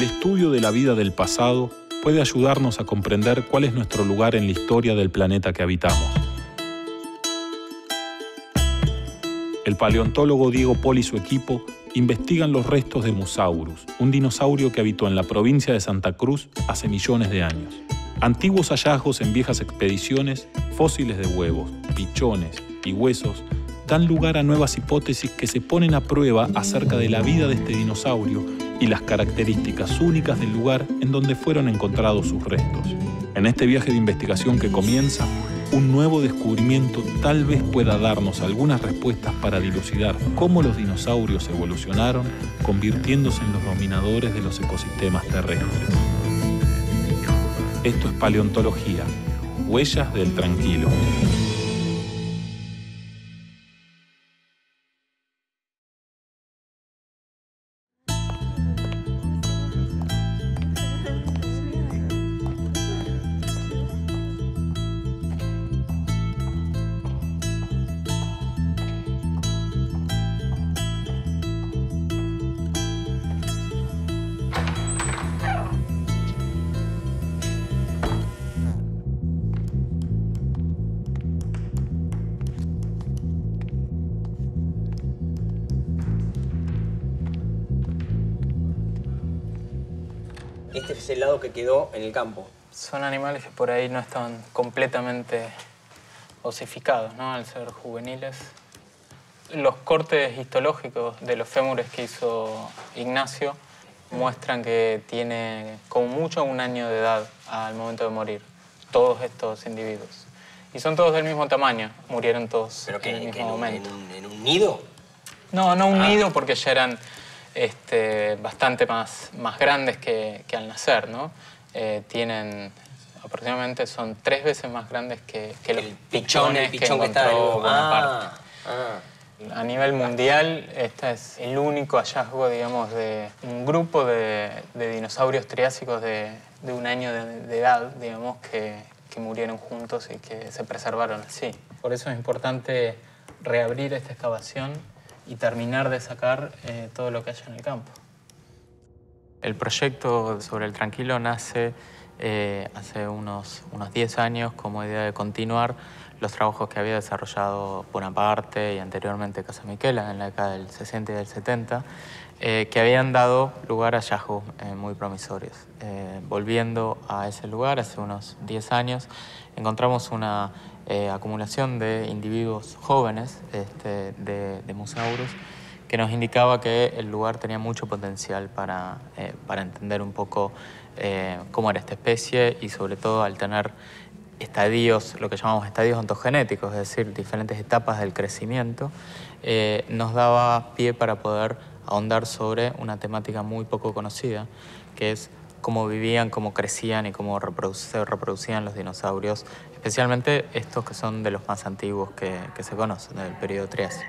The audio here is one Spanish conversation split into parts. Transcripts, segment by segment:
El estudio de la vida del pasado puede ayudarnos a comprender cuál es nuestro lugar en la historia del planeta que habitamos. El paleontólogo Diego Pol y su equipo investigan los restos de Musaurus, un dinosaurio que habitó en la provincia de Santa Cruz hace millones de años. Antiguos hallazgos en viejas expediciones, fósiles de huevos, pichones y huesos dan lugar a nuevas hipótesis que se ponen a prueba acerca de la vida de este dinosaurio y las características únicas del lugar en donde fueron encontrados sus restos. En este viaje de investigación que comienza, un nuevo descubrimiento tal vez pueda darnos algunas respuestas para dilucidar cómo los dinosaurios evolucionaron, convirtiéndose en los dominadores de los ecosistemas terrestres. Esto es Paleontología, Huellas del Tranquilo. Este es el lado que quedó en el campo. Son animales que por ahí no están completamente osificados, ¿no? Al ser juveniles. Los cortes histológicos de los fémures que hizo Ignacio muestran que tiene como mucho 1 año de edad al momento de morir, todos estos individuos. Y son todos del mismo tamaño, murieron todos en el mismo momento. ¿En un nido? No, no un nido porque ya eran bastante más grandes que al nacer, ¿no? Tienen aproximadamente, son 3 veces más grandes que los pichones que encontró Bonaparte. A nivel mundial, este es el único hallazgo, digamos, de un grupo de dinosaurios triásicos de 1 año de edad, digamos, que murieron juntos y que se preservaron así. Por eso es importante reabrir esta excavación y terminar de sacar todo lo que haya en el campo. El proyecto sobre el Tranquilo nace hace unos 10 años como idea de continuar los trabajos que había desarrollado Bonaparte y anteriormente Casamiquela en la década del 60 y del 70, que habían dado lugar a hallazgos muy promisorios. Volviendo a ese lugar, hace unos 10 años, encontramos una acumulación de individuos jóvenes de Musaurus que nos indicaba que el lugar tenía mucho potencial para entender un poco cómo era esta especie y sobre todo al tener estadios, lo que llamamos estadios ontogenéticos, es decir, diferentes etapas del crecimiento, nos daba pie para poder ahondar sobre una temática muy poco conocida, que es cómo vivían, cómo crecían y cómo se reproducían los dinosaurios, especialmente estos que son de los más antiguos que se conocen, del periodo Triásico.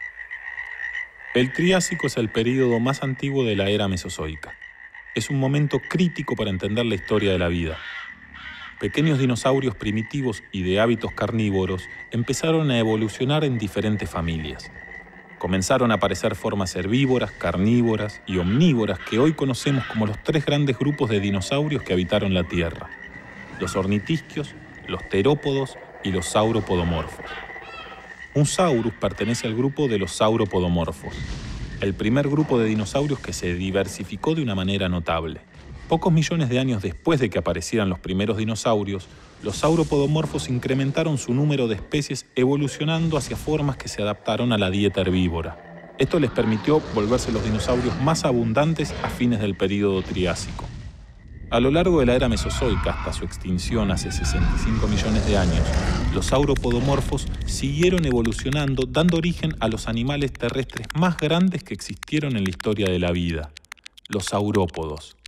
El Triásico es el período más antiguo de la era mesozoica. Es un momento crítico para entender la historia de la vida. Pequeños dinosaurios primitivos y de hábitos carnívoros empezaron a evolucionar en diferentes familias. Comenzaron a aparecer formas herbívoras, carnívoras y omnívoras que hoy conocemos como los 3 grandes grupos de dinosaurios que habitaron la Tierra: los ornitisquios, los terópodos y los sauropodomorfos. Un saurus pertenece al grupo de los sauropodomorfos, el primer grupo de dinosaurios que se diversificó de una manera notable. Pocos millones de años después de que aparecieran los primeros dinosaurios, los sauropodomorfos incrementaron su número de especies evolucionando hacia formas que se adaptaron a la dieta herbívora. Esto les permitió volverse los dinosaurios más abundantes a fines del período Triásico. A lo largo de la era mesozoica, hasta su extinción hace 65 millones de años, los sauropodomorfos siguieron evolucionando, dando origen a los animales terrestres más grandes que existieron en la historia de la vida, los saurópodos.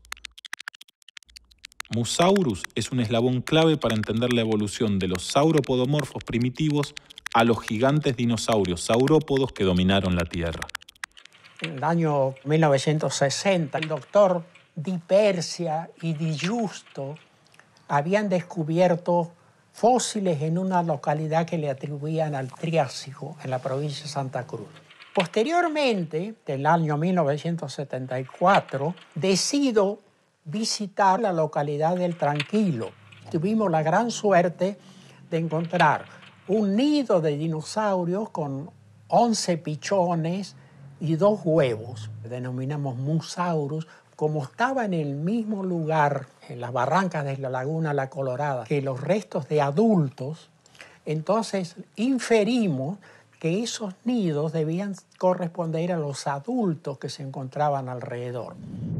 Musaurus es un eslabón clave para entender la evolución de los sauropodomorfos primitivos a los gigantes dinosaurios saurópodos que dominaron la Tierra. En el año 1960, el doctor Di Persia y Di Giusto habían descubierto fósiles en una localidad que le atribuían al Triásico, en la provincia de Santa Cruz. Posteriormente, en el año 1974, decido visitar la localidad del Tranquilo. Tuvimos la gran suerte de encontrar un nido de dinosaurios con 11 pichones y 2 huevos. Denominamos Musaurus. Como estaba en el mismo lugar, en las barrancas de la Laguna La Colorada, que los restos de adultos, entonces inferimos que esos nidos debían corresponder a los adultos que se encontraban alrededor.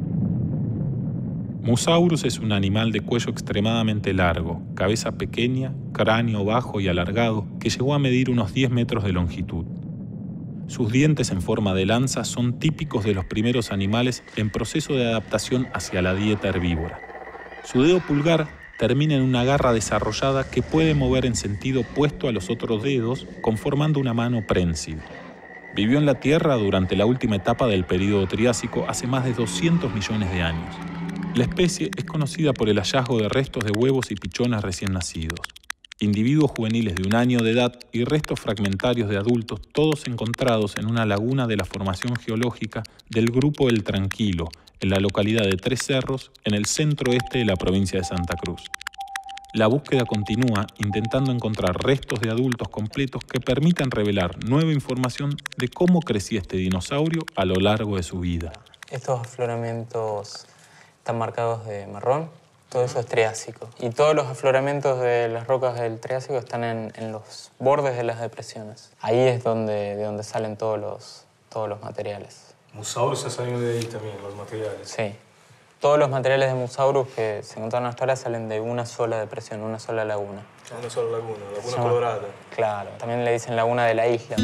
Musaurus es un animal de cuello extremadamente largo, cabeza pequeña, cráneo bajo y alargado, que llegó a medir unos 10 metros de longitud. Sus dientes en forma de lanza son típicos de los primeros animales en proceso de adaptación hacia la dieta herbívora. Su dedo pulgar termina en una garra desarrollada que puede mover en sentido opuesto a los otros dedos, conformando una mano prensil. Vivió en la Tierra durante la última etapa del período Triásico hace más de 200 millones de años. La especie es conocida por el hallazgo de restos de huevos y pichones recién nacidos, individuos juveniles de 1 año de edad y restos fragmentarios de adultos, todos encontrados en una laguna de la formación geológica del Grupo El Tranquilo, en la localidad de Tres Cerros, en el centro-este de la provincia de Santa Cruz. La búsqueda continúa intentando encontrar restos de adultos completos que permitan revelar nueva información de cómo crecía este dinosaurio a lo largo de su vida. Estos afloramientos están marcados de marrón. Todo eso es Triásico. Y todos los afloramientos de las rocas del Triásico están en los bordes de las depresiones. Ahí es de donde salen todos los materiales. Musaurus ha salido de ahí también, los materiales. Sí. Todos los materiales de Musaurus que se encontraron hasta ahora salen de una sola depresión, una sola laguna. Una sola laguna, Laguna Colorada. Claro, también le dicen Laguna de la Isla.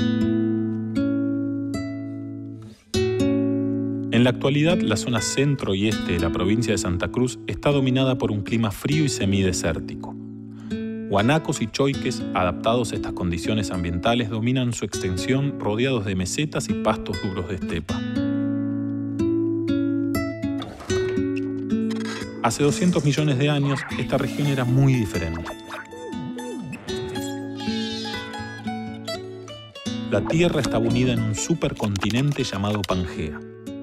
En la actualidad, la zona centro y este de la provincia de Santa Cruz está dominada por un clima frío y semidesértico. Guanacos y choiques, adaptados a estas condiciones ambientales, dominan su extensión rodeados de mesetas y pastos duros de estepa. Hace 200 millones de años, esta región era muy diferente. La Tierra estaba unida en un supercontinente llamado Pangea.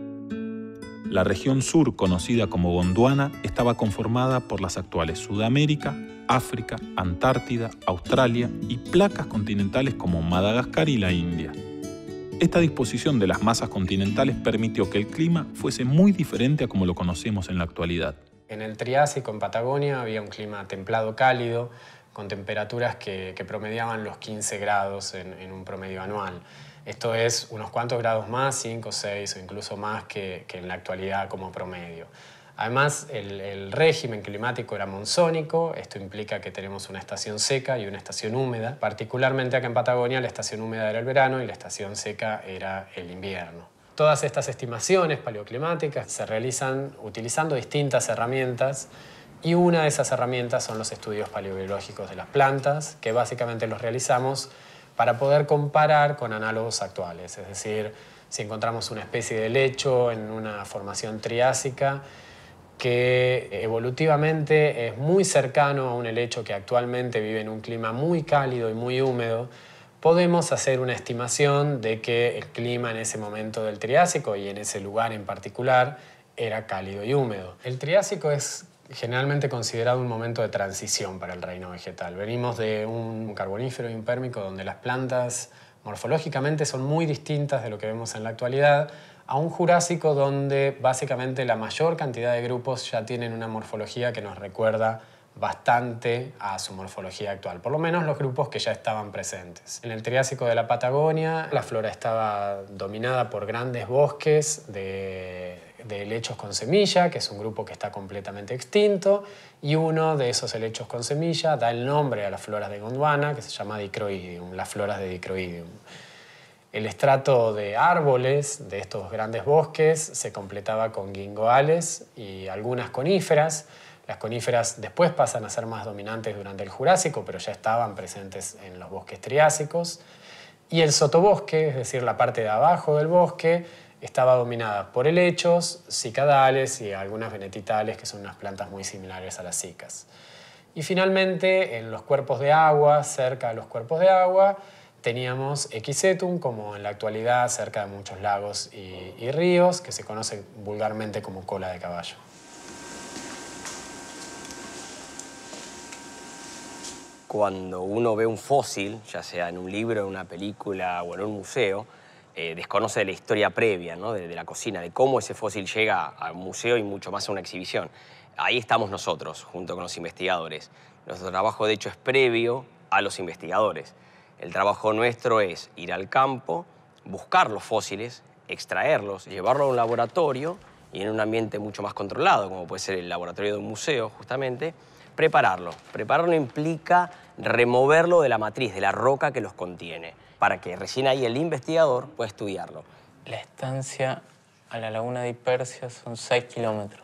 La región sur, conocida como Gondwana, estaba conformada por las actuales Sudamérica, África, Antártida, Australia y placas continentales como Madagascar y la India. Esta disposición de las masas continentales permitió que el clima fuese muy diferente a como lo conocemos en la actualidad. En el Triásico, en Patagonia, había un clima templado cálido, con temperaturas que promediaban los 15 grados en un promedio anual. Esto es unos cuantos grados más, 5, 6 o incluso más que en la actualidad como promedio. Además, el régimen climático era monzónico. Esto implica que tenemos una estación seca y una estación húmeda. Particularmente acá en Patagonia, la estación húmeda era el verano y la estación seca era el invierno. Todas estas estimaciones paleoclimáticas se realizan utilizando distintas herramientas, y una de esas herramientas son los estudios paleobiológicos de las plantas, que básicamente los realizamos para poder comparar con análogos actuales. Es decir, si encontramos una especie de helecho en una formación triásica que evolutivamente es muy cercano a un helecho que actualmente vive en un clima muy cálido y muy húmedo, podemos hacer una estimación de que el clima en ese momento del Triásico y en ese lugar en particular era cálido y húmedo. El Triásico es generalmente considerado un momento de transición para el reino vegetal. Venimos de un carbonífero y un pérmico donde las plantas morfológicamente son muy distintas de lo que vemos en la actualidad, a un Jurásico donde básicamente la mayor cantidad de grupos ya tienen una morfología que nos recuerda bastante a su morfología actual, por lo menos los grupos que ya estaban presentes. En el Triásico de la Patagonia, la flora estaba dominada por grandes bosques de helechos con semilla, que es un grupo que está completamente extinto, y uno de esos helechos con semilla da el nombre a las floras de Gondwana, que se llama Dicroidium, las floras de Dicroidium. El estrato de árboles de estos grandes bosques se completaba con guingoales y algunas coníferas. Las coníferas después pasan a ser más dominantes durante el Jurásico, pero ya estaban presentes en los bosques triásicos. Y el sotobosque, es decir, la parte de abajo del bosque, estaba dominada por helechos, cicadales y algunas venetitales, que son unas plantas muy similares a las cicas. Y finalmente, en los cuerpos de agua, cerca de los cuerpos de agua, teníamos Equisetum, como en la actualidad cerca de muchos lagos y ríos, que se conoce vulgarmente como cola de caballo. cuando uno ve un fósil, ya sea en un libro, en una película o en un museo, desconoce la historia previa, ¿no? de la cocina, de cómo ese fósil llega al museo y mucho más a una exhibición. Ahí estamos nosotros, junto con los investigadores. Nuestro trabajo, de hecho, es previo a los investigadores. El trabajo nuestro es ir al campo, buscar los fósiles, extraerlos, llevarlos a un laboratorio y en un ambiente mucho más controlado, como puede ser el laboratorio de un museo, justamente, prepararlo. Prepararlo implica removerlo de la matriz, de la roca que los contiene, para que recién ahí el investigador pueda estudiarlo. La estancia a la laguna de Persia son 6 kilómetros.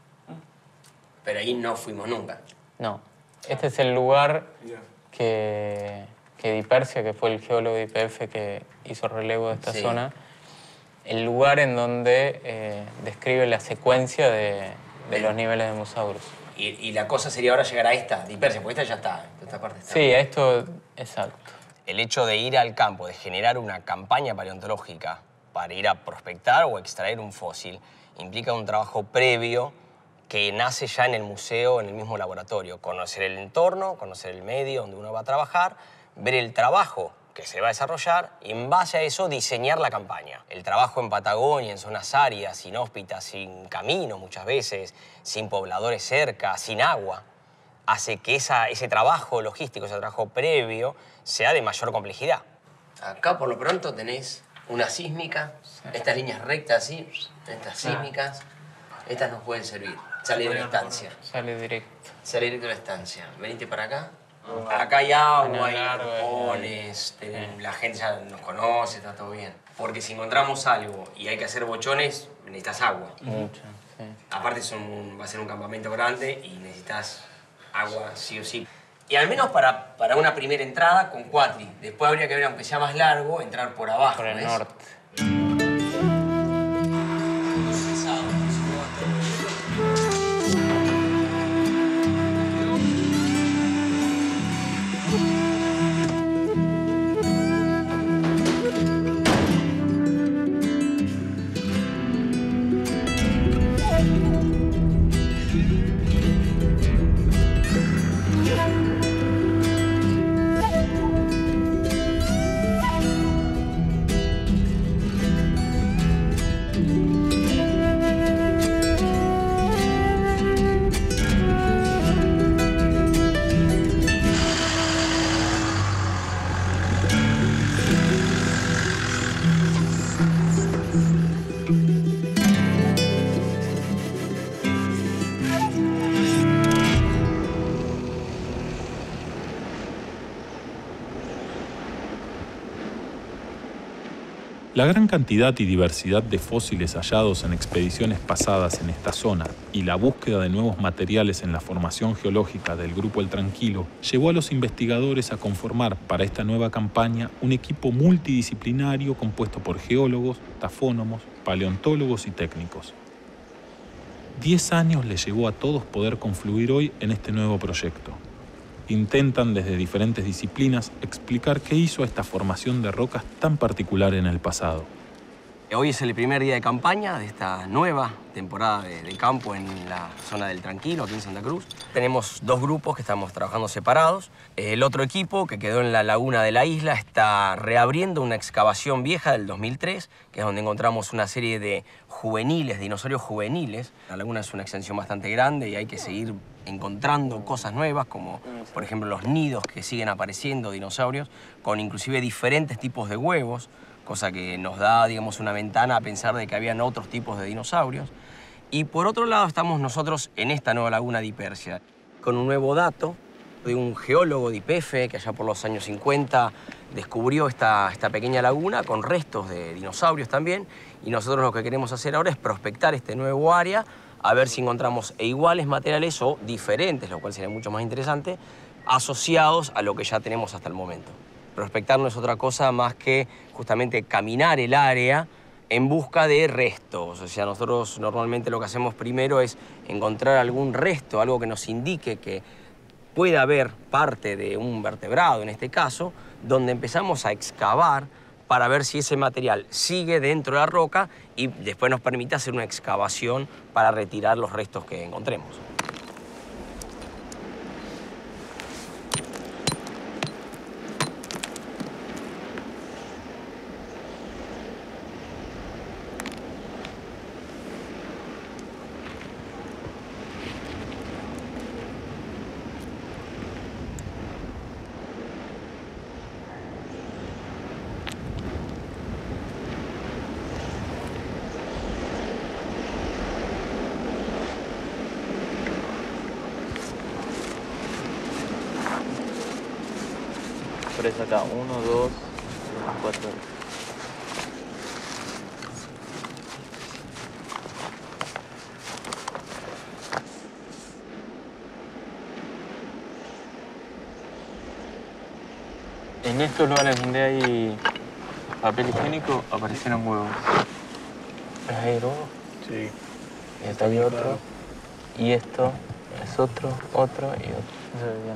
Pero ahí no fuimos nunca. No. Este es el lugar que Di Persia, que fue el geólogo de YPF que hizo relevo de esta zona, el lugar en donde describe la secuencia de los niveles de Mosaurus. Y la cosa sería ahora llegar a esta, Di Persia, porque esta ya está, esta parte está. Sí, a esto, exacto. El hecho de ir al campo, de generar una campaña paleontológica para ir a prospectar o extraer un fósil, implica un trabajo previo que nace ya en el museo, en el mismo laboratorio. Conocer el entorno, conocer el medio donde uno va a trabajar, ver el trabajo que se va a desarrollar y en base a eso diseñar la campaña. El trabajo en Patagonia, en zonas áridas, inhóspitas, sin camino muchas veces, sin pobladores cerca, sin agua, hace que ese trabajo logístico, ese trabajo previo, sea de mayor complejidad. Acá por lo pronto tenés una sísmica, estas líneas rectas así, estas sísmicas, estas nos pueden servir. Sale de la estancia. Sale directo. Sale directo de la estancia. Venite para acá. Acá hay agua, hay arpones, la gente ya nos conoce, está todo bien. Porque si encontramos algo y hay que hacer bochones, necesitas agua. Mucho, sí. Aparte va a ser un campamento grande y necesitas agua sí o sí. Y al menos para una primera entrada con cuatri. Después habría que ver, aunque sea más largo, entrar por abajo. Por el ¿ves? norte. La gran cantidad y diversidad de fósiles hallados en expediciones pasadas en esta zona y la búsqueda de nuevos materiales en la formación geológica del Grupo El Tranquilo llevó a los investigadores a conformar para esta nueva campaña un equipo multidisciplinario compuesto por geólogos, tafónomos, paleontólogos y técnicos. 10 años les llevó a todos poder confluir hoy en este nuevo proyecto. Intentan desde diferentes disciplinas explicar qué hizo a esta formación de rocas tan particular en el pasado. Hoy es el primer día de campaña de esta nueva temporada de campo en la zona del Tranquilo, aquí en Santa Cruz. Tenemos 2 grupos que estamos trabajando separados. El otro equipo, que quedó en la laguna de la isla, está reabriendo una excavación vieja del 2003, que es donde encontramos una serie de juveniles, dinosaurios juveniles. La laguna es una extensión bastante grande y hay que seguir encontrando cosas nuevas, como por ejemplo los nidos que siguen apareciendo, dinosaurios, con inclusive diferentes tipos de huevos, cosa que nos da, digamos, una ventana a pensar de que habían otros tipos de dinosaurios. Y por otro lado estamos nosotros en esta nueva laguna de Persia, con un nuevo dato de un geólogo de YPF que allá por los años 50 descubrió esta pequeña laguna con restos de dinosaurios también, y nosotros lo que queremos hacer ahora es prospectar este nuevo área a ver si encontramos iguales materiales o diferentes, lo cual sería mucho más interesante, asociados a lo que ya tenemos hasta el momento. Prospectar no es otra cosa más que justamente caminar el área en busca de restos. O sea, nosotros normalmente lo que hacemos primero es encontrar algún resto, algo que nos indique que pueda haber parte de un vertebrado, en este caso, donde empezamos a excavar para ver si ese material sigue dentro de la roca y después nos permite hacer una excavación para retirar los restos que encontremos. sorpresa acá. 1, 2, 4. En estos lugares donde hay papel higiénico aparecieron huevos. ¿Ves ahí el huevo? Sí. Y acá hay otro. Y esto es otro y otro. No se ve bien.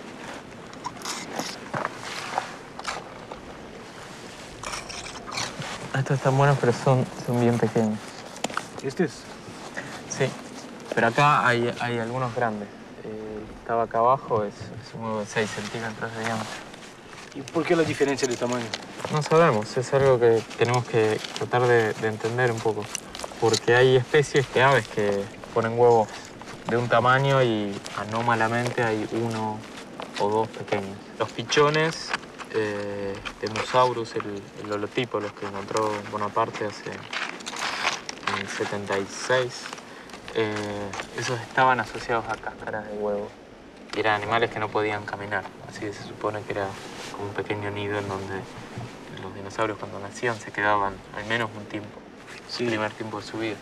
Estos están buenos, pero son bien pequeños. ¿Este es? Sí. Pero acá hay algunos grandes. El que estaba acá abajo es un huevo de 6 centímetros de diámetro. ¿Y por qué la diferencia de tamaño? No sabemos, es algo que tenemos que tratar de entender un poco. Porque hay especies de aves que ponen huevos de un tamaño y anómalamente hay 1 o 2 pequeños. Los pichones de Musaurus, el holotipo, los que encontró Bonaparte en el 76, esos estaban asociados a cáscaras de huevo. Y eran animales que no podían caminar, así que se supone que era como un pequeño nido en donde los dinosaurios cuando nacían se quedaban al menos un tiempo, el primer tiempo de su vida.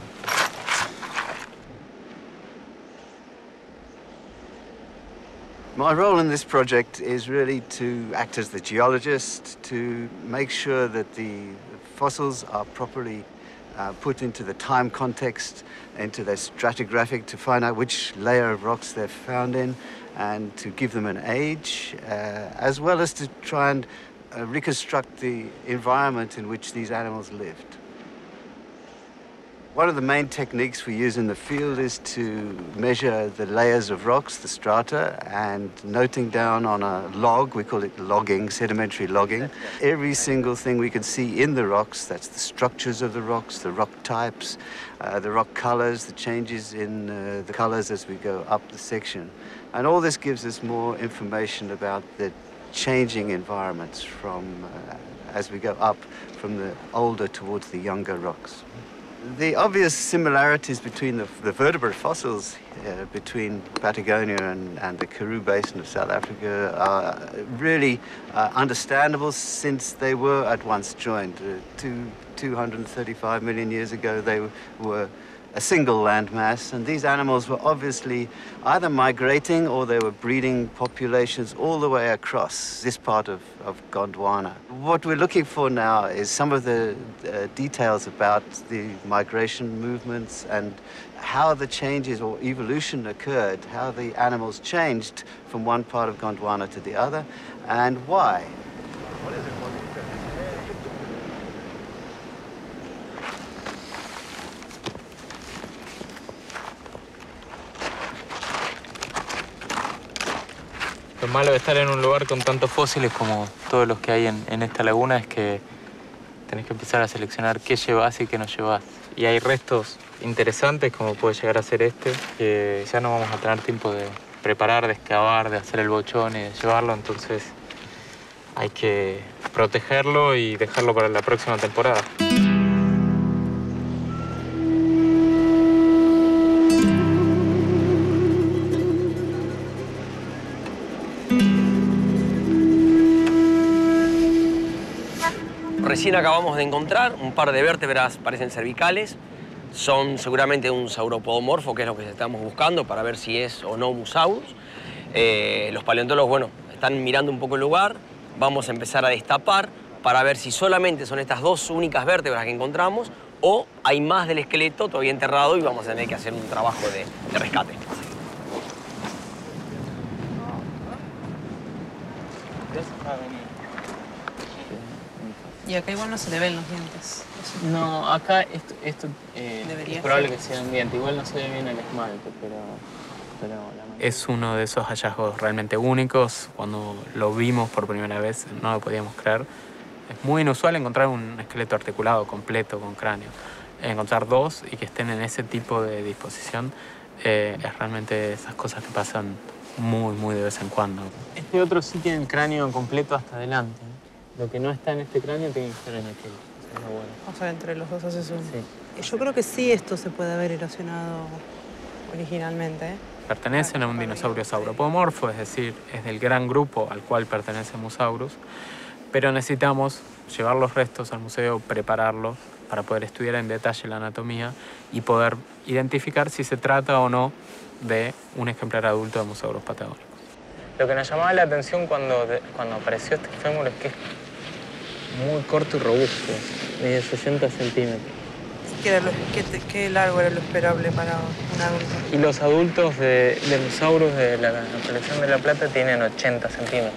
My role in this project is really to act as the geologist, to make sure that the fossils are properly put into the time context, into their stratigraphic, to find out which layer of rocks they're found in, and to give them an age, as well as to try and reconstruct the environment in which these animals lived. One of the main techniques we use in the field is to measure the layers of rocks, the strata, and noting down on a log, we call it logging, sedimentary logging, every single thing we can see in the rocks. That's the structures of the rocks, the rock types, the rock colors, the changes in the colors as we go up the section. And all this gives us more information about the changing environments from, as we go up from the older towards the younger rocks. The obvious similarities between the vertebrate fossils between Patagonia and the Karoo Basin of South Africa are really understandable, since they were at once joined. 235 million years ago, they were a single landmass, and these animals were obviously either migrating or they were breeding populations all the way across this part of Gondwana. What we're looking for now is some of the details about the migration movements and how the changes or evolution occurred, how the animals changed from one part of Gondwana to the other, and why. Lo malo de estar en un lugar con tantos fósiles como todos los que hay en esta laguna es que tenés que empezar a seleccionar qué llevas y qué no llevas. Y hay restos interesantes, como puede llegar a ser este, que ya no vamos a tener tiempo de preparar, de excavar, de hacer el bochón y de llevarlo, entonces hay que protegerlo y dejarlo para la próxima temporada. Recién acabamos de encontrar un par de vértebras, parecen cervicales. Son seguramente un sauropodomorfo, que es lo que estamos buscando para ver si es o no Musaurus. Los paleontólogos, bueno, están mirando un poco el lugar. Vamos a empezar a destapar para ver si solamente son estas dos únicas vértebras que encontramos o hay más del esqueleto todavía enterrado y vamos a tener que hacer un trabajo de rescate. Y acá igual no se le ven los dientes. No, acá esto es probable que sea un diente. Igual no se ve bien el esmalte, pero es uno de esos hallazgos realmente únicos. Cuando lo vimos por primera vez no lo podíamos creer. Es muy inusual encontrar un esqueleto articulado completo con cráneo. Encontrar dos y que estén en ese tipo de disposición es realmente esas cosas que pasan muy de vez en cuando. Este otro sí tiene el cráneo completo hasta adelante. Lo que no está en este cráneo tiene que estar en aquel. Eso es lo bueno. O sea, entre los dos haces un... Sí. Yo creo que sí esto se puede haber erosionado originalmente. pertenecen a un dinosaurio sauropomorfo, es decir, es del gran grupo al cual pertenece Musaurus, pero necesitamos llevar los restos al museo, prepararlos para poder estudiar en detalle la anatomía y poder identificar si se trata o no de un ejemplar adulto de Musaurus patagónicos. Lo que nos llamaba la atención cuando apareció este fémur es que es muy corto y robusto, mide 60 centímetros. ¿Qué largo era lo esperable para un adulto? Y los adultos de Musaurus de la colección de La Plata tienen 80 centímetros.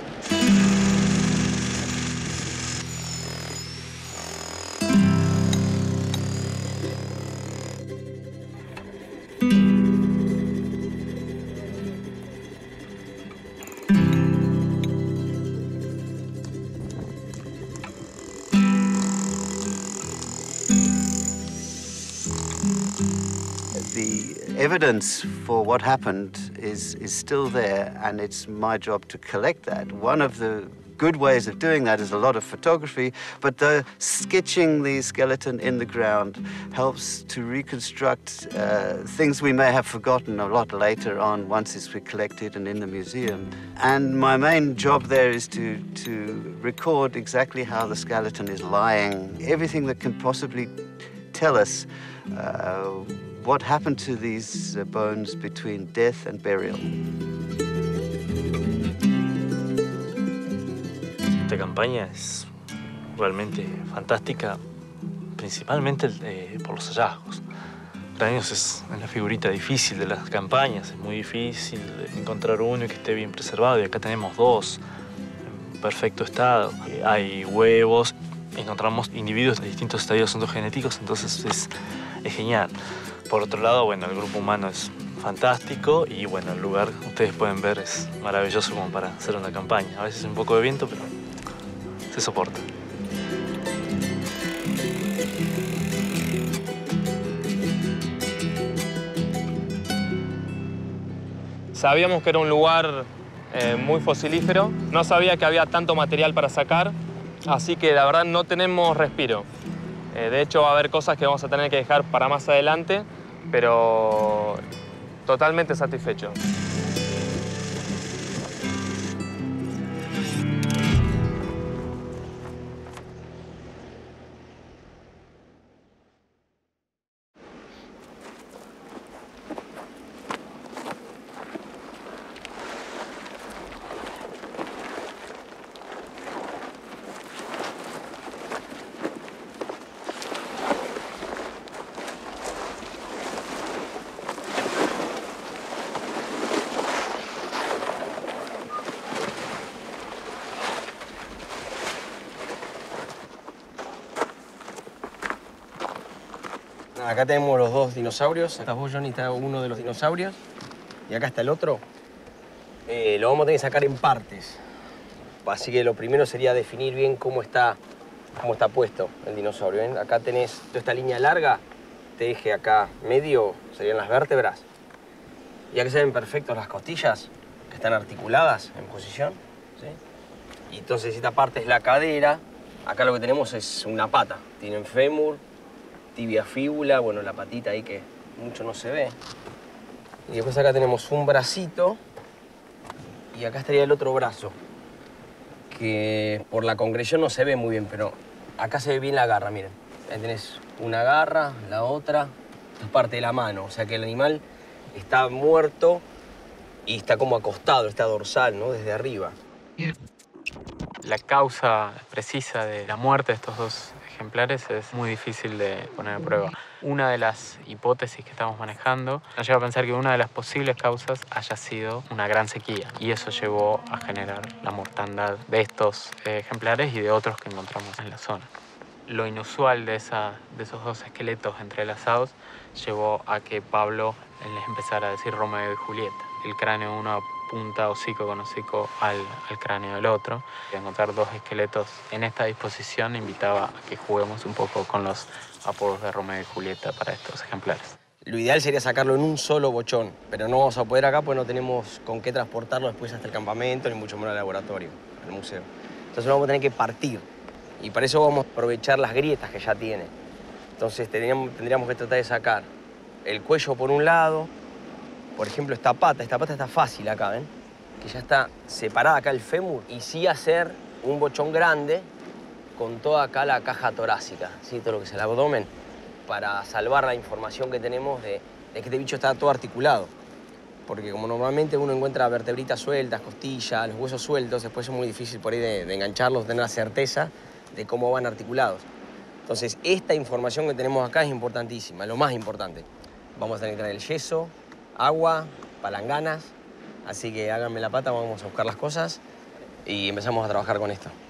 The evidence for what happened is still there, and it's my job to collect that. One of the good ways of doing that is a lot of photography, but sketching the skeleton in the ground helps to reconstruct things we may have forgotten a lot later on once it's collected and in the museum. And my main job there is to record exactly how the skeleton is lying, everything that can possibly tell us what happened to these bones between death and burial. Esta campaña es realmente fantástica, principalmente por los hallazgos. Cráneos es la figurita difícil de las campañas, es muy difícil encontrar uno que esté bien preservado, y acá tenemos dos en perfecto estado. Hay huevos, encontramos individuos de distintos estadios ontogenéticos, entonces es genial. Por otro lado, bueno, el grupo humano es fantástico y bueno, el lugar, ustedes pueden ver, es maravilloso como para hacer una campaña. A veces un poco de viento, pero se soporta. Sabíamos que era un lugar muy fosilífero, no sabía que había tanto material para sacar, así que la verdad no tenemos respiro. De hecho va a haber cosas que vamos a tener que dejar para más adelante, pero totalmente satisfecho. Acá tenemos los dos dinosaurios. Acá vos, Johnny, está uno de los dinosaurios. Y acá está el otro. Lo vamos a tener que sacar en partes. Así que lo primero sería definir bien cómo está puesto el dinosaurio. ¿Ven? Acá tenés toda esta línea larga. Este eje acá medio serían las vértebras. Y acá se ven perfectos las costillas, que están articuladas en posición. ¿Sí? Y entonces esta parte es la cadera. Acá lo que tenemos es una pata. Tienen fémur, tibia, fíbula, bueno, la patita ahí que mucho no se ve. Y después acá tenemos un bracito y acá estaría el otro brazo, que por la concreción no se ve muy bien, pero acá se ve bien la garra, miren. Ahí tenés una garra, la otra, es parte de la mano, o sea que el animal está muerto y está como acostado, está dorsal, ¿no? Desde arriba. La causa precisa de la muerte de estos dos ejemplares es muy difícil de poner a prueba. Una de las hipótesis que estamos manejando nos lleva a pensar que una de las posibles causas haya sido una gran sequía, y eso llevó a generar la mortandad de estos ejemplares y de otros que encontramos en la zona. Lo inusual de esos dos esqueletos entrelazados llevó a que Pablo les empezara a decir Romeo y Julieta. El cráneo de uno apunta hocico con hocico al cráneo del otro. Y encontrar dos esqueletos en esta disposición invitaba a que juguemos un poco con los apodos de Romeo y Julieta para estos ejemplares. Lo ideal sería sacarlo en un solo bochón, pero no vamos a poder acá porque no tenemos con qué transportarlo después hasta el campamento, ni mucho menos al laboratorio, al museo. Entonces lo vamos a tener que partir, y para eso vamos a aprovechar las grietas que ya tiene. Entonces tendríamos que tratar de sacar el cuello por un lado, Por ejemplo, esta pata está fácil acá, ¿ven? Que ya está separada acá el fémur. Y sí hacer un bochón grande con toda acá la caja torácica, ¿sí? Todo lo que es el abdomen, para salvar la información que tenemos de que este bicho está todo articulado. Porque como normalmente uno encuentra vertebritas sueltas, costillas, los huesos sueltos, después es muy difícil por ahí de engancharlos, tener la certeza de cómo van articulados. Entonces, esta información que tenemos acá es importantísima, lo más importante. Vamos a tener que traer el yeso, agua, palanganas, así que háganme la pata, vamos a buscar las cosas y empezamos a trabajar con esto.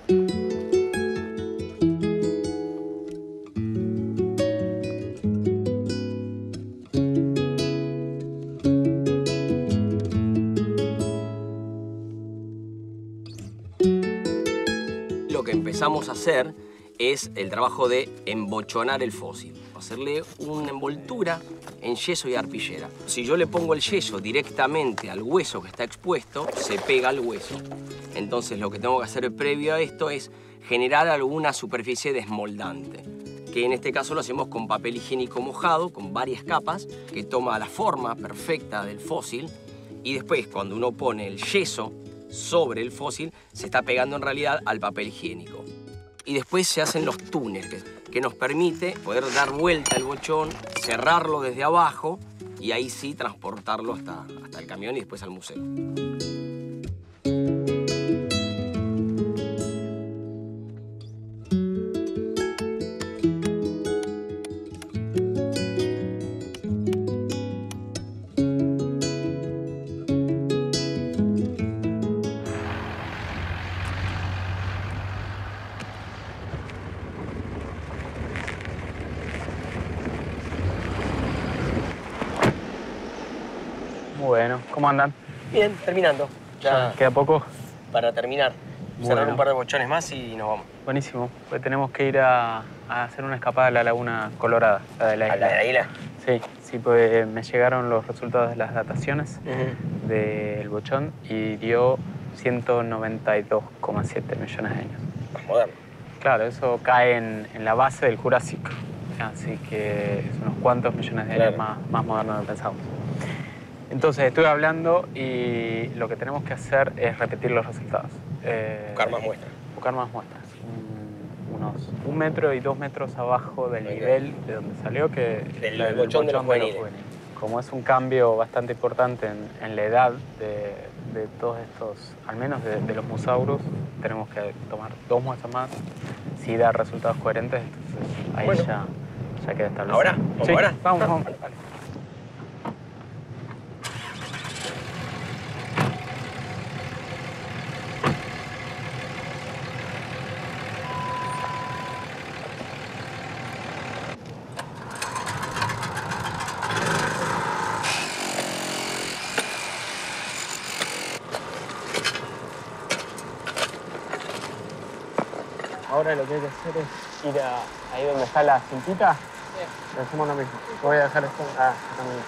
Lo que empezamos a hacer es el trabajo de embochonar el fósil, hacerle una envoltura en yeso y arpillera. Si yo le pongo el yeso directamente al hueso que está expuesto, se pega al hueso. Entonces lo que tengo que hacer previo a esto es generar alguna superficie desmoldante, que en este caso lo hacemos con papel higiénico mojado, con varias capas, que toma la forma perfecta del fósil, y después cuando uno pone el yeso sobre el fósil, se está pegando en realidad al papel higiénico. Y después se hacen los túneles, que nos permite poder dar vuelta el bochón, cerrarlo desde abajo y ahí sí transportarlo hasta el camión y después al museo. Bueno, ¿cómo andan? Bien, terminando. Ya ¿Queda poco? para terminar. Bueno. Cerrar un par de bochones más y nos vamos. Buenísimo. Pues tenemos que ir a hacer una escapada a la Laguna Colorada, la de la isla. ¿A la de la isla? Sí, pues me llegaron los resultados de las dataciones del bochón y dio 192,7 millones de años. Más moderno. Claro, eso cae en la base del Jurásico. Así que es unos cuantos millones de años más moderno de lo que pensamos. Entonces, estuve hablando y lo que tenemos que hacer es repetir los resultados. Buscar más muestras. Buscar más muestras. Unos 1 metro y 2 metros abajo del nivel de donde salió, que del bochón de los juveniles. Como es un cambio bastante importante en la edad de todos estos, al menos de los mosaurus, tenemos que tomar 2 muestras más. Si da resultados coherentes, entonces ahí bueno. ya queda establecido. ¿Ahora? ¿Vamos sí, ahora? Vamos. Vale. Ahora lo que hay que hacer es ir ahí donde está la cintita. Le hacemos lo mismo. Voy a dejar esto también.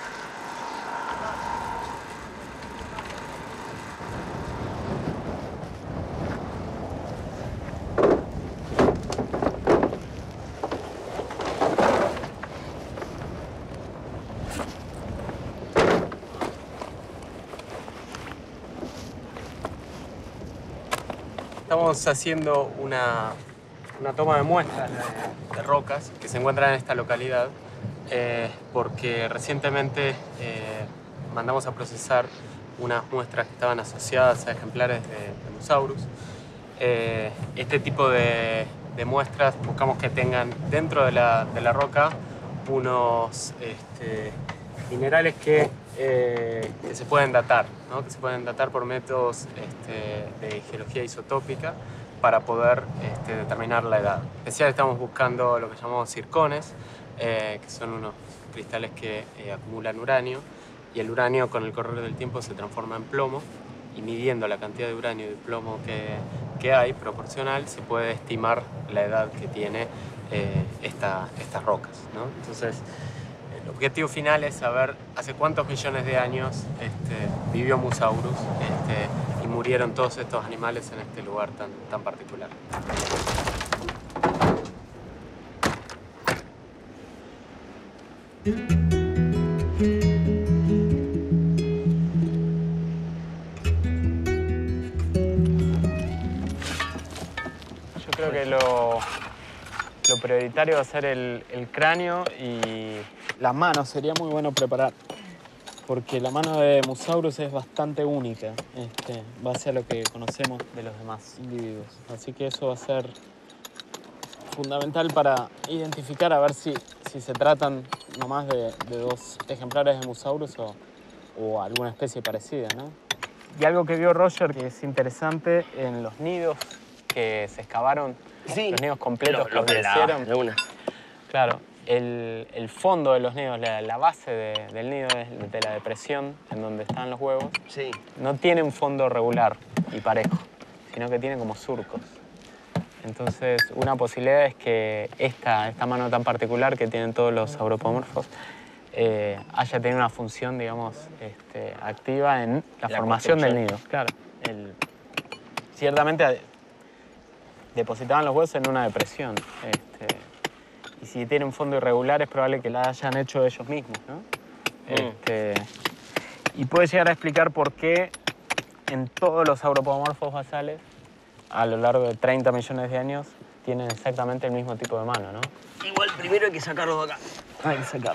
Estamos haciendo una toma de muestras de rocas que se encuentran en esta localidad porque recientemente mandamos a procesar unas muestras que estaban asociadas a ejemplares de mosaurus. Este tipo de muestras buscamos que tengan dentro de la roca unos minerales que se pueden datar, ¿no? Que se pueden datar por métodos de geología isotópica para poder determinar la edad. En especial estamos buscando lo que llamamos zircones, que son unos cristales que acumulan uranio, y el uranio con el correr del tiempo se transforma en plomo, y midiendo la cantidad de uranio y de plomo que hay proporcional, se puede estimar la edad que tiene estas rocas, ¿no? Entonces, el objetivo final es saber hace cuántos millones de años vivió Mosaurus y murieron todos estos animales en este lugar tan particular. lo prioritario va a ser el cráneo y las manos. Sería muy bueno preparar, porque la mano de Musaurus es bastante única, base a lo que conocemos de los demás individuos. Así que eso va a ser fundamental para identificar a ver si se tratan nomás de dos ejemplares de Musaurus o alguna especie parecida, ¿no? Y algo que vio Roger que es interesante en los nidos que se excavaron, Sí, los nidos completos lo que de hicieron. de una. Claro, el fondo de los nidos, la base del nido es de la depresión en donde están los huevos, Sí. no tiene un fondo regular y parejo, sino que tiene como surcos. Entonces, una posibilidad es que esta mano tan particular que tienen todos los sauropomorfos haya tenido una función, digamos, activa en la formación del nido. Claro, ciertamente depositaban los huevos en una depresión. Y si tiene un fondo irregular es probable que la hayan hecho ellos mismos, ¿no? Y puede llegar a explicar por qué en todos los sauropomorfos basales, a lo largo de 30 millones de años, tienen exactamente el mismo tipo de mano, ¿no? Igual primero hay que sacarlo de acá. Hay que sacarlo.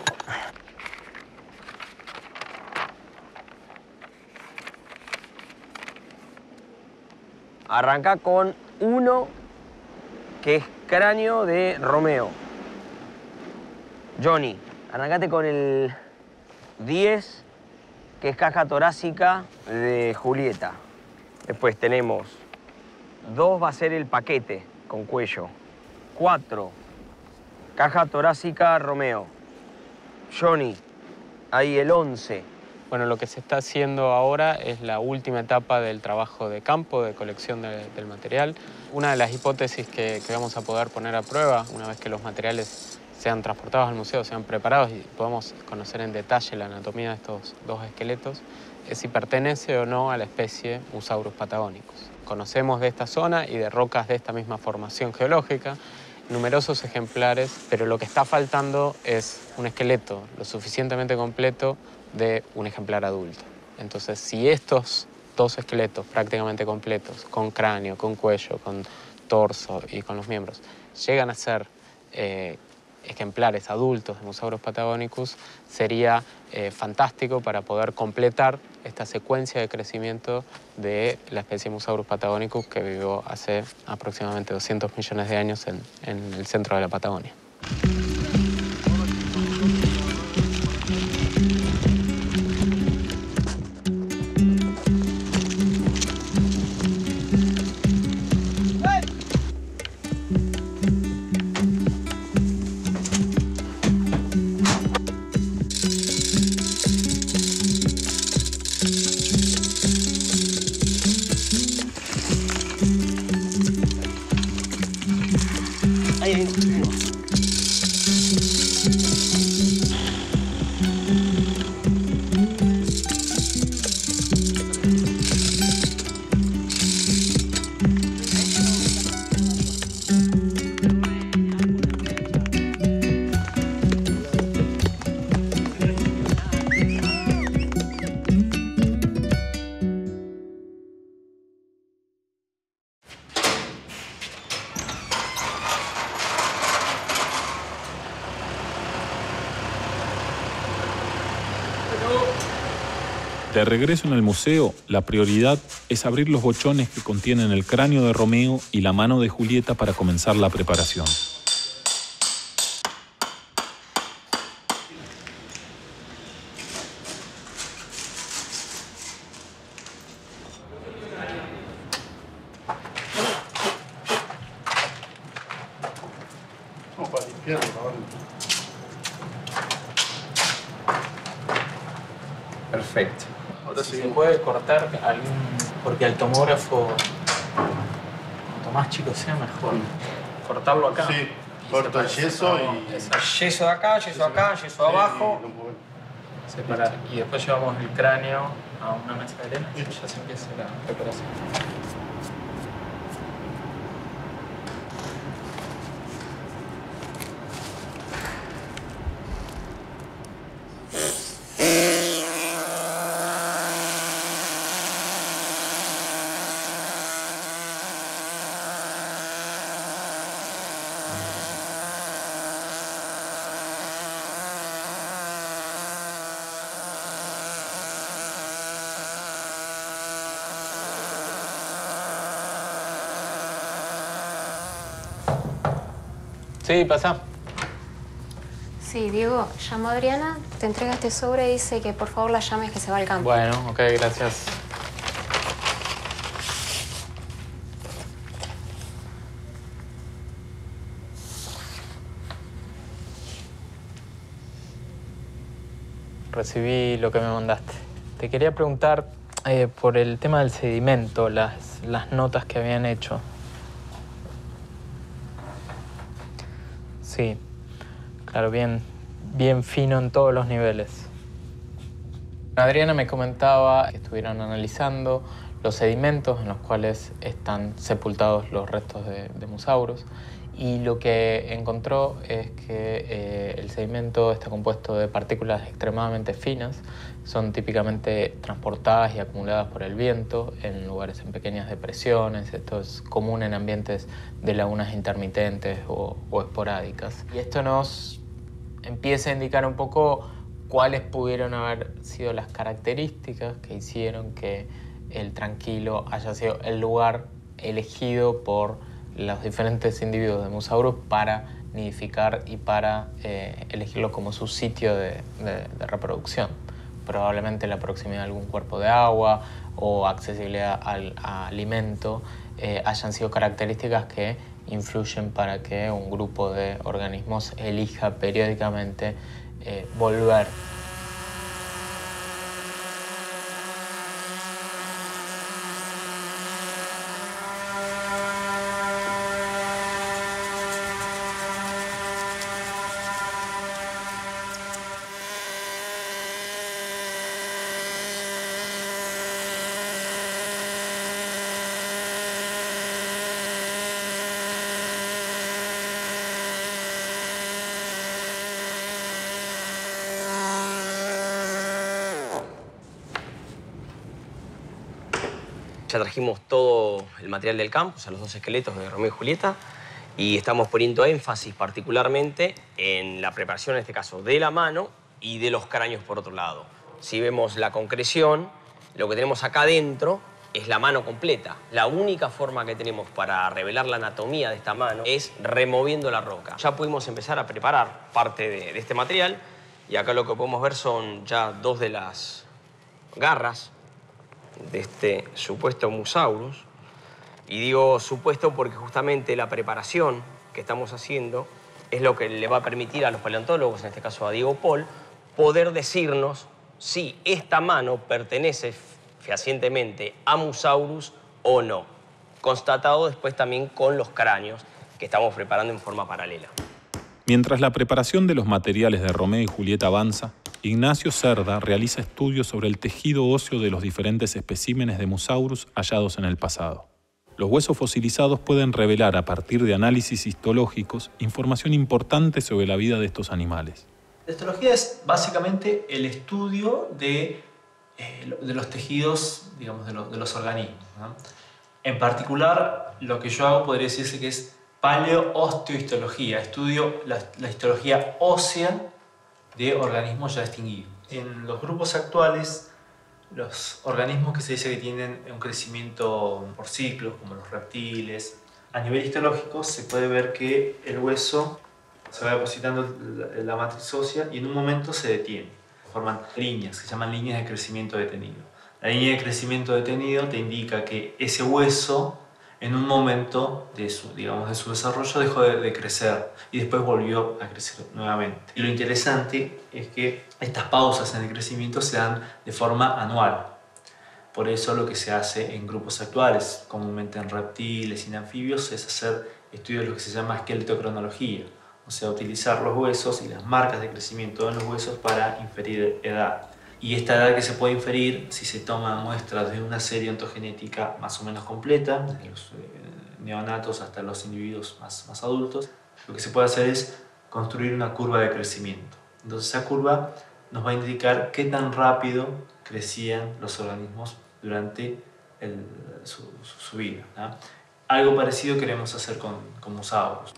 Arranca con 1, que es cráneo de Romeo. Johnny, arrancate con el 10, que es caja torácica de Julieta. Después tenemos 2, va a ser el paquete con cuello. 4, caja torácica Romeo. Johnny, ahí el 11. Bueno, lo que se está haciendo ahora es la última etapa del trabajo de campo, de colección del material. Una de las hipótesis que vamos a poder poner a prueba, una vez que los materiales sean transportados al museo, sean preparados y podamos conocer en detalle la anatomía de estos dos esqueletos, es si pertenece o no a la especie Musaurus patagónicus. Conocemos de esta zona y de rocas de esta misma formación geológica numerosos ejemplares, pero lo que está faltando es un esqueleto lo suficientemente completo de un ejemplar adulto. Entonces, si estos dos esqueletos prácticamente completos, con cráneo, con cuello, con torso y con los miembros, llegan a ser ejemplares adultos de Musaurus patagónicus, sería fantástico para poder completar esta secuencia de crecimiento de la especie Musaurus patagónicus que vivió hace aproximadamente 200 millones de años en el centro de la Patagonia. De regreso en el museo, la prioridad es abrir los bochones que contienen el cráneo de Romeo y la mano de Julieta para comenzar la preparación. Perfecto. Ahora sí. Se puede cortar porque al tomógrafo, cuanto más chico sea, mejor. Cortarlo acá. Sí, corto el yeso y... Yeso de acá, yeso acá, yeso de abajo. Separar. Y después llevamos el cráneo a una mesa de arena y ya se empieza la preparación. Sí, pasa. Sí, Diego, llamó a Adriana, te entrega este sobre y dice que por favor la llames que se va al campo. Bueno, ok, gracias. Recibí lo que me mandaste. Te quería preguntar por el tema del sedimento, las notas que habían hecho. Sí, claro, bien fino en todos los niveles. Adriana me comentaba que estuvieron analizando los sedimentos en los cuales están sepultados los restos de Musaurus, y lo que encontró es que el sedimento está compuesto de partículas extremadamente finas, son típicamente transportadas y acumuladas por el viento en lugares en pequeñas depresiones. Esto es común en ambientes de lagunas intermitentes o esporádicas. Y esto nos empieza a indicar un poco cuáles pudieron haber sido las características que hicieron que el Tranquilo haya sido el lugar elegido por los diferentes individuos de Musaurus para nidificar y para elegirlo como su sitio de reproducción. Probablemente la proximidad de algún cuerpo de agua o accesibilidad a alimento hayan sido características que influyen para que un grupo de organismos elija periódicamente volver. Ya trajimos todo el material del campo, o sea, los 2 esqueletos de Romeo y Julieta, y estamos poniendo énfasis particularmente en la preparación, en este caso, de la mano y de los cráneos por otro lado. Si vemos la concreción, lo que tenemos acá adentro es la mano completa. La única forma que tenemos para revelar la anatomía de esta mano es removiendo la roca. Ya pudimos empezar a preparar parte de este material, y acá lo que podemos ver son ya 2 de las garras de este supuesto Musaurus. Y digo supuesto porque justamente la preparación que estamos haciendo es lo que le va a permitir a los paleontólogos, en este caso a Diego Paul, poder decirnos si esta mano pertenece fehacientemente a Musaurus o no. Constatado después también con los cráneos que estamos preparando en forma paralela. Mientras la preparación de los materiales de Romeo y Julieta avanza, Ignacio Cerda realiza estudios sobre el tejido óseo de los diferentes especímenes de Musaurus hallados en el pasado. Los huesos fosilizados pueden revelar, a partir de análisis histológicos, información importante sobre la vida de estos animales. La histología es básicamente el estudio de los tejidos, digamos, de los organismos, ¿no? En particular, lo que yo hago podría decirse que es paleoosteohistología. Estudio la histología ósea de organismos ya extinguidos. En los grupos actuales, los organismos que se dice que tienen un crecimiento por ciclos, como los reptiles, a nivel histológico se puede ver que el hueso se va depositando la matriz ósea y en un momento se detiene. Forman líneas, que se llaman líneas de crecimiento detenido. La línea de crecimiento detenido te indica que ese hueso en un momento de su desarrollo dejó de crecer y después volvió a crecer nuevamente. Y lo interesante es que estas pausas en el crecimiento se dan de forma anual. Por eso lo que se hace en grupos actuales, comúnmente en reptiles y en anfibios, es hacer estudios de lo que se llama esqueletocronología, o sea, utilizar los huesos y las marcas de crecimiento en los huesos para inferir edad. Y esta edad que se puede inferir si se toman muestras de una serie ontogenética más o menos completa, desde los neonatos hasta los individuos más adultos, lo que se puede hacer es construir una curva de crecimiento. Entonces esa curva nos va a indicar qué tan rápido crecían los organismos durante su vida, ¿no? Algo parecido queremos hacer con Musaurus.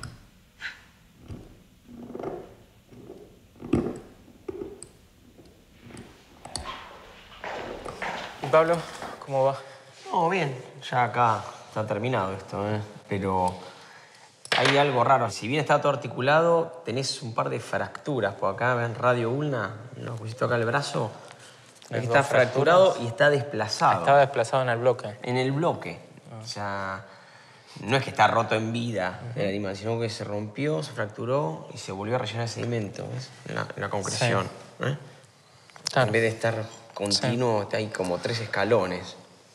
Pablo, ¿cómo va? No, bien. Ya acá está terminado esto, ¿eh? Pero Hay algo raro. Si bien está todo articulado, tenés un par de fracturas. Por acá, ven, radio ulna, lo pusiste acá el brazo. Está fracturado y está desplazado. Estaba desplazado en el bloque. En el bloque. O sea, no es que está roto en vida el animal, sino que se rompió, se fracturó y se volvió a rellenar de sedimento, ¿ves? En la concreción. Sí. Claro. En vez de estar continuo, hay como 3 escalones.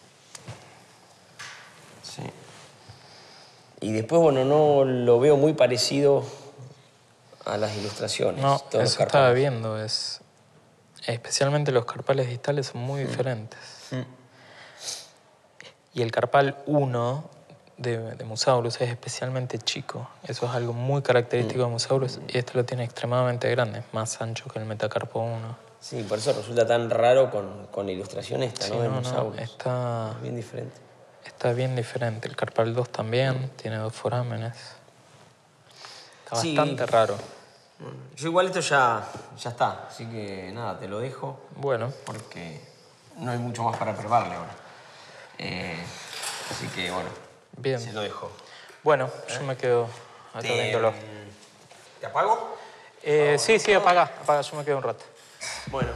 Sí. Y después, bueno, no lo veo muy parecido a las ilustraciones. No, eso estaba viendo. Especialmente los carpales distales son muy diferentes. Y el carpal 1 de Musaurus es especialmente chico. Eso es algo muy característico de Musaurus. Y este lo tiene extremadamente grande, más ancho que el Metacarpo 1. Sí, por eso resulta tan raro con la ilustración esta, ¿no? De Musaurus. Está bien diferente. Está bien diferente. El carpal 2 también tiene 2 forámenes. Está bastante raro. Yo igual esto ya está, así que nada, te lo dejo. Bueno. Porque no hay mucho más para probarle ahora. Así que bueno, bien. Se lo dejo. Bueno, yo me quedo atendiéndolo. ¿Te apago? Sí, apaga, yo me quedo un rato. Bueno.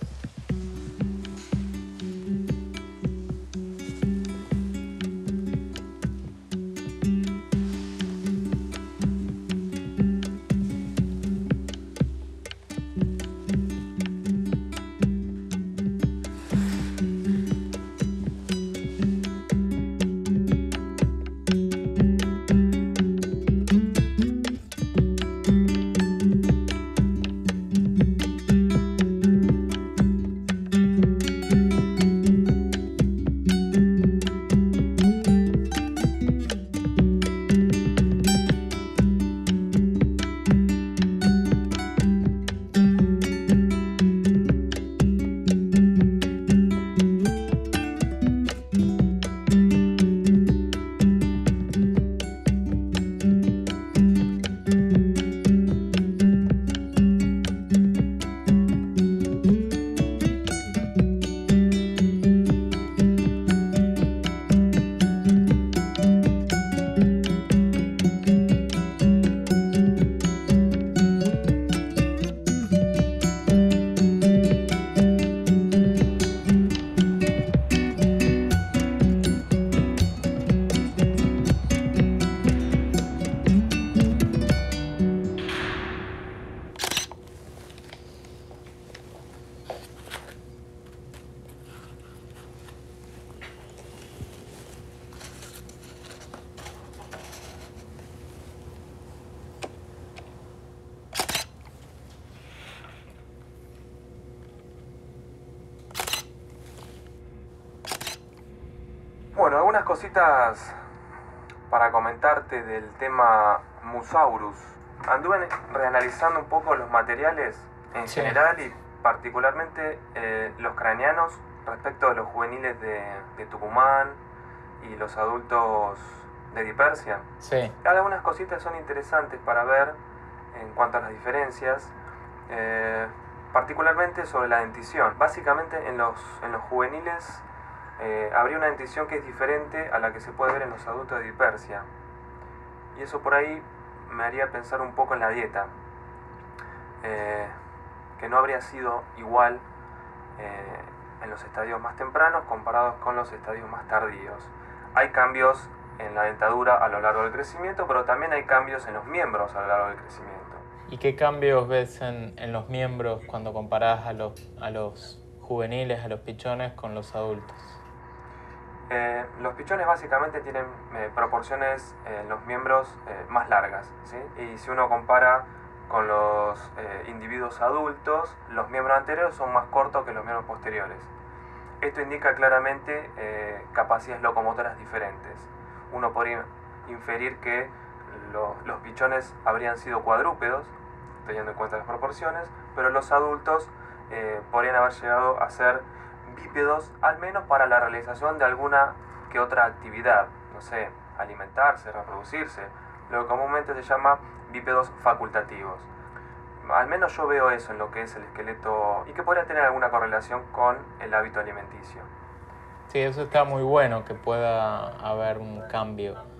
Bueno, algunas cositas para comentarte del tema Musaurus. Anduve reanalizando un poco los materiales en general y particularmente los craneanos respecto de los juveniles de Tucumán y los adultos de Dipersia. Sí. Algunas cositas son interesantes para ver en cuanto a las diferencias, particularmente sobre la dentición. Básicamente en los juveniles habría una dentición que es diferente a la que se puede ver en los adultos de Dipersia. Y eso por ahí me haría pensar un poco en la dieta, que no habría sido igual en los estadios más tempranos comparados con los estadios más tardíos. Hay cambios en la dentadura a lo largo del crecimiento, pero también hay cambios en los miembros a lo largo del crecimiento. ¿Y qué cambios ves en los miembros cuando comparás a los juveniles, a los pichones, con los adultos? Los pichones básicamente tienen proporciones en los miembros más largas, ¿sí? Y si uno compara con los individuos adultos, los miembros anteriores son más cortos que los miembros posteriores. Esto indica claramente capacidades locomotoras diferentes. Uno podría inferir que los pichones habrían sido cuadrúpedos, teniendo en cuenta las proporciones, pero los adultos podrían haber llegado a ser bípedos, al menos para la realización de alguna que otra actividad, no sé, alimentarse, reproducirse, lo que comúnmente se llama bípedos facultativos. Al menos yo veo eso en lo que es el esqueleto y que podría tener alguna correlación con el hábito alimenticio. Sí, eso está muy bueno, que pueda haber un cambio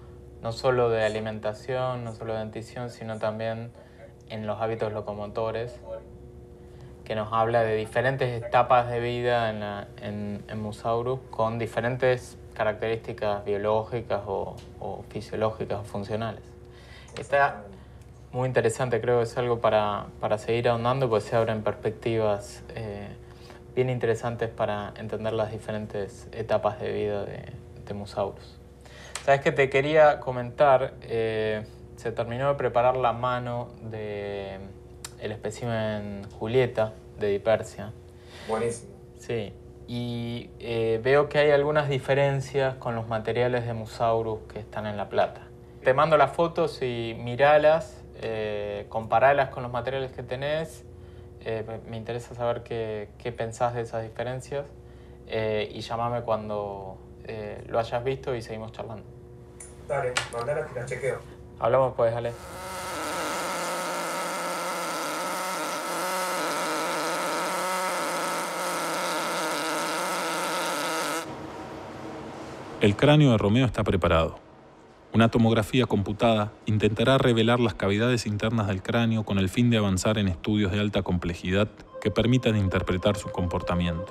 no solo de alimentación, no solo de dentición, sino también en los hábitos locomotores, que nos habla de diferentes etapas de vida en Musaurus con diferentes características biológicas o fisiológicas o funcionales. Está muy interesante, creo que es algo para seguir ahondando, porque se abren perspectivas bien interesantes para entender las diferentes etapas de vida de Musaurus. ¿Sabes qué te quería comentar? Se terminó de preparar la mano del espécimen Julieta de Dipersia. Buenísimo. Sí, y veo que hay algunas diferencias con los materiales de Musaurus que están en La Plata. Te mando las fotos y miralas, comparalas con los materiales que tenés. Me interesa saber qué pensás de esas diferencias y llamame cuando lo hayas visto y seguimos charlando. Dale, mandalas que las chequeo. Hablamos pues, Ale. El cráneo de Romeo está preparado. Una tomografía computada intentará revelar las cavidades internas del cráneo con el fin de avanzar en estudios de alta complejidad que permitan interpretar su comportamiento.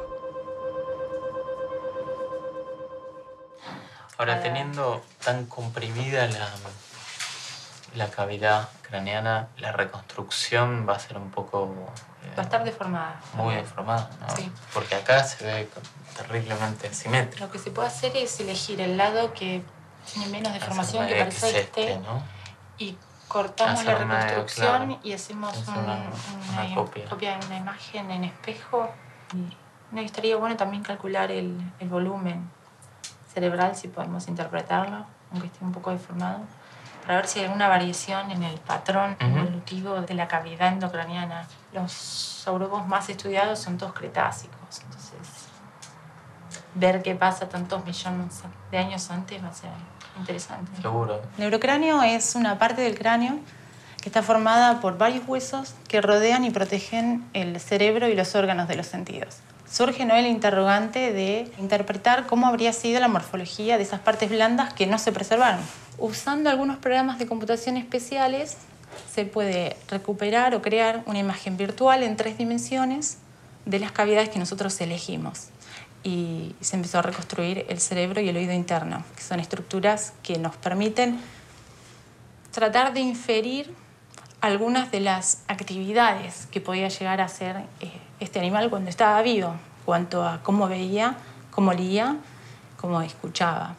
Ahora, teniendo tan comprimida la cavidad craneana, la reconstrucción va a ser un poco... Va a estar deformada. Muy deformada, ¿no? Sí. Porque acá se ve terriblemente simétrico. Lo que se puede hacer es elegir el lado que tiene menos deformación, que parece este, ¿no? y cortamos Hacer la reconstrucción, claro, y hacemos una copia. Una imagen en espejo. Y estaría bueno también calcular el volumen cerebral, si podemos interpretarlo, aunque esté un poco deformado, para ver si hay alguna variación en el patrón evolutivo de la cavidad endocraniana. Los saurópodos más estudiados son todos cretácicos, entonces ver qué pasa tantos millones de años antes va a ser interesante. Seguro. El neurocráneo es una parte del cráneo que está formada por varios huesos que rodean y protegen el cerebro y los órganos de los sentidos. Surge el interrogante de interpretar cómo habría sido la morfología de esas partes blandas que no se preservaron. Usando algunos programas de computación especiales, se puede recuperar o crear una imagen virtual en 3 dimensiones de las cavidades que nosotros elegimos. Y se empezó a reconstruir el cerebro y el oído interno, que son estructuras que nos permiten tratar de inferir algunas de las actividades que podía llegar a hacer este animal cuando estaba vivo, cuanto a cómo veía, cómo olía, cómo escuchaba.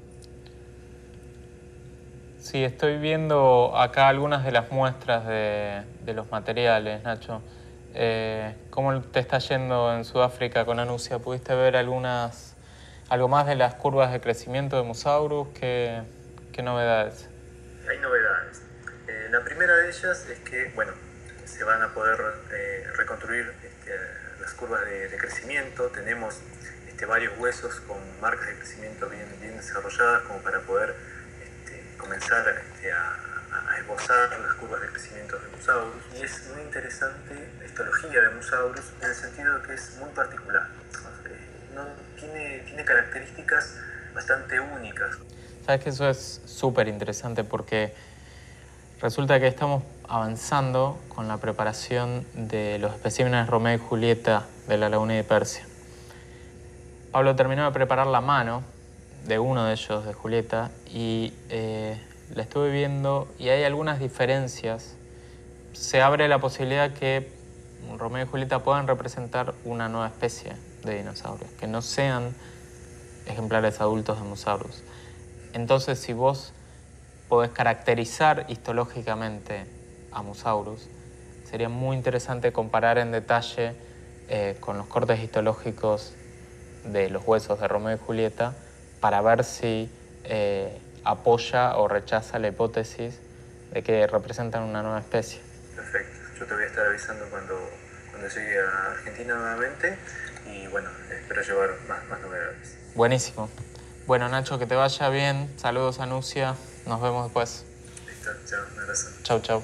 Sí, estoy viendo acá algunas de las muestras de los materiales, Nacho. ¿Cómo te está yendo en Sudáfrica con Anusia? ¿Pudiste ver algo más de las curvas de crecimiento de Musaurus? ¿Qué novedades? Hay novedades. La primera de ellas es que, bueno, se van a poder reconstruir las curvas de crecimiento. Tenemos varios huesos con marcas de crecimiento bien desarrolladas como para poder comenzar a esbozar las curvas de crecimiento de Musaurus. Y es muy interesante la histología de Musaurus en el sentido de que es muy particular. Tiene características bastante únicas. Sabes que eso es súper interesante porque resulta que estamos avanzando con la preparación de los especímenes Romeo y Julieta de la laguna de Dipersia. Pablo terminó de preparar la mano de uno de ellos, de Julieta, y la estuve viendo y hay algunas diferencias. Se abre la posibilidad que Romeo y Julieta puedan representar una nueva especie de dinosaurios, que no sean ejemplares adultos de Musaurus. Entonces, si vos podés caracterizar histológicamente a Musaurus, sería muy interesante comparar en detalle con los cortes histológicos de los huesos de Romeo y Julieta para ver si apoya o rechaza la hipótesis de que representan una nueva especie. Perfecto. Yo te voy a estar avisando cuando llegue a Argentina nuevamente y bueno, espero llevar más novedades. Buenísimo. Bueno, Nacho, que te vaya bien. Saludos a Anusia. Nos vemos después. Listo, chao, un abrazo. Chau, chau.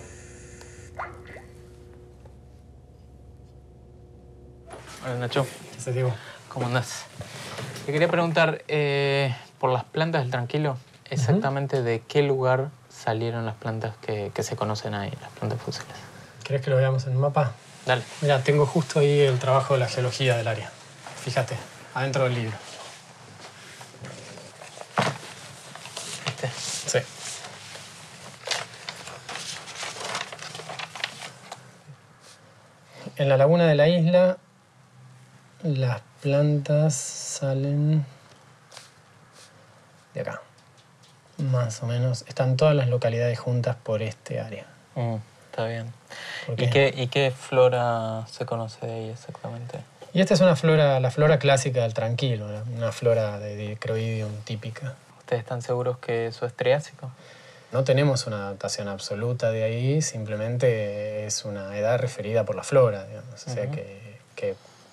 Hola, Nacho. ¿Qué se digo? ¿Cómo andás? Te quería preguntar por las plantas del tranquilo. exactamente de qué lugar salieron las plantas que se conocen ahí, las plantas fósiles. ¿Querés que lo veamos en el mapa? Dale. Mira, tengo justo ahí el trabajo de la geología del área. Fíjate, adentro del libro. ¿Este? Sí. En la laguna de la isla, las plantas salen de acá. Más o menos. Están todas las localidades juntas por este área. Está bien. ¿Por ¿Y qué? qué flora se conoce de ahí exactamente? Y esta es una flora, la flora clásica del Tranquilo, una flora de Dicroidium típica. ¿Ustedes están seguros que eso es triásico? No tenemos una datación absoluta de ahí, simplemente es una edad referida por la flora, digamos. O sea que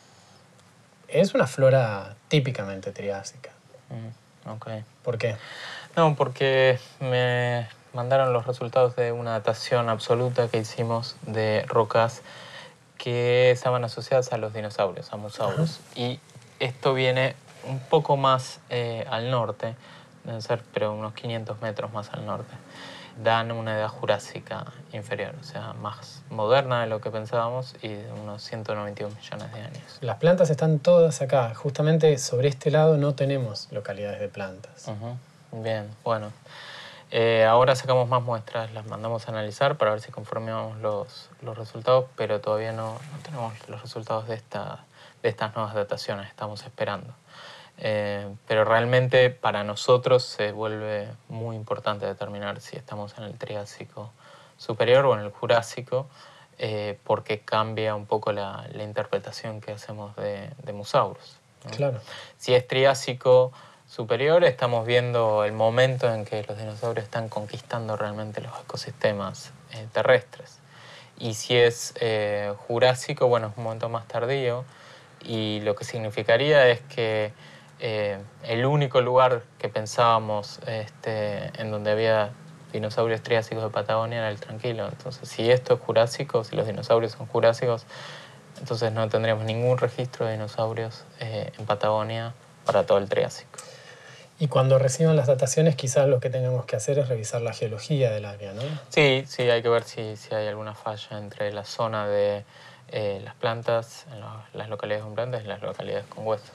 es una flora típicamente triásica. Ok. ¿Por qué? No, porque me mandaron los resultados de una datación absoluta que hicimos de rocas que estaban asociadas a los dinosaurios, a mosaurus. Y esto viene un poco más al norte, deben ser pero unos 500 metros más al norte. Dan una edad jurásica inferior, o sea, más moderna de lo que pensábamos y de unos 191 millones de años. Las plantas están todas acá. Justamente sobre este lado no tenemos localidades de plantas. Bien, bueno. Ahora sacamos más muestras, las mandamos a analizar para ver si confirmamos los resultados, pero todavía no tenemos los resultados de estas nuevas dataciones, estamos esperando. Pero realmente para nosotros se vuelve muy importante determinar si estamos en el Triásico superior o en el Jurásico, porque cambia un poco la interpretación que hacemos de mosaurus, ¿no? Claro. Si es Triásico superior, estamos viendo el momento en que los dinosaurios están conquistando realmente los ecosistemas terrestres. Y si es Jurásico, bueno, es un momento más tardío, y lo que significaría es que el único lugar que pensábamos en donde había dinosaurios triásicos de Patagonia era el Tranquilo. Entonces, si esto es Jurásico, si los dinosaurios son Jurásicos, entonces no tendríamos ningún registro de dinosaurios en Patagonia para todo el Triásico. Y cuando reciban las dataciones, quizás lo que tenemos que hacer es revisar la geología del área, ¿no? Sí, hay que ver si hay alguna falla entre la zona de las plantas, en las localidades con plantas y las localidades con huesos.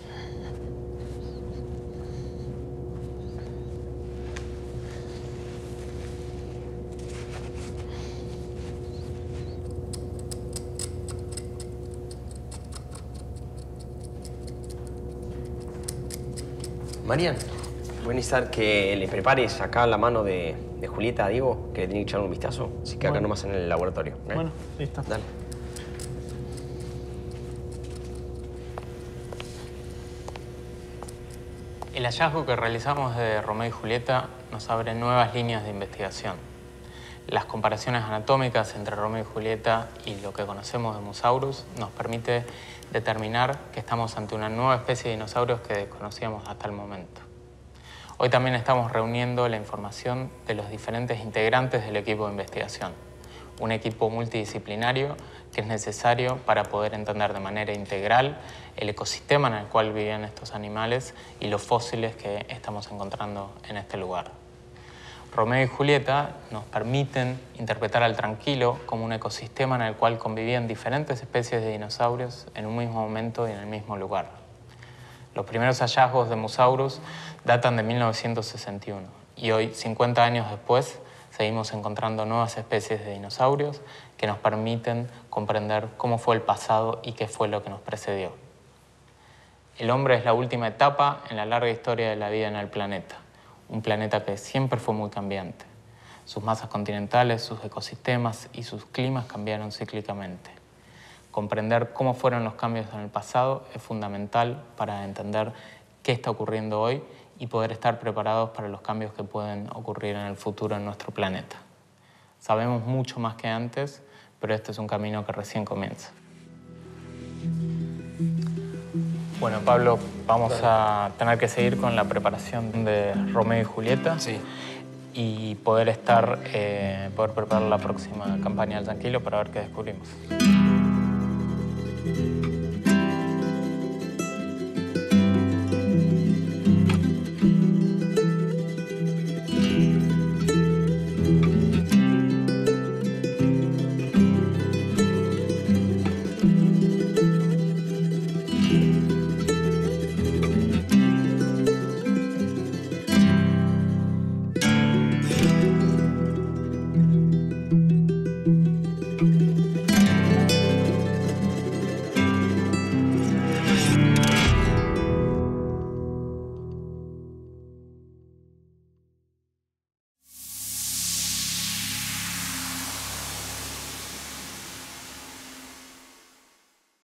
Marian, voy a necesitar que le prepares acá la mano de Julieta a Diego, que le tiene que echar un vistazo. Así que acá nomás en el laboratorio. Bueno, listo. Dale. El hallazgo que realizamos de Romeo y Julieta nos abre nuevas líneas de investigación. Las comparaciones anatómicas entre Romeo y Julieta y lo que conocemos de Mosaurus nos permite determinar que estamos ante una nueva especie de dinosaurios que desconocíamos hasta el momento. Hoy también estamos reuniendo la información de los diferentes integrantes del equipo de investigación, un equipo multidisciplinario que es necesario para poder entender de manera integral el ecosistema en el cual vivían estos animales y los fósiles que estamos encontrando en este lugar. Romeo y Julieta nos permiten interpretar al Tranquilo como un ecosistema en el cual convivían diferentes especies de dinosaurios en un mismo momento y en el mismo lugar. Los primeros hallazgos de Mosaurus datan de 1961 y hoy, 50 años después, seguimos encontrando nuevas especies de dinosaurios que nos permiten comprender cómo fue el pasado y qué fue lo que nos precedió. El hombre es la última etapa en la larga historia de la vida en el planeta. Un planeta que siempre fue muy cambiante. Sus masas continentales, sus ecosistemas y sus climas cambiaron cíclicamente. Comprender cómo fueron los cambios en el pasado es fundamental para entender qué está ocurriendo hoy y poder estar preparados para los cambios que pueden ocurrir en el futuro en nuestro planeta. Sabemos mucho más que antes, pero este es un camino que recién comienza. Bueno, Pablo, vamos a tener que seguir con la preparación de Romeo y Julieta. Sí. Y poder preparar la próxima campaña del Tranquilo para ver qué descubrimos.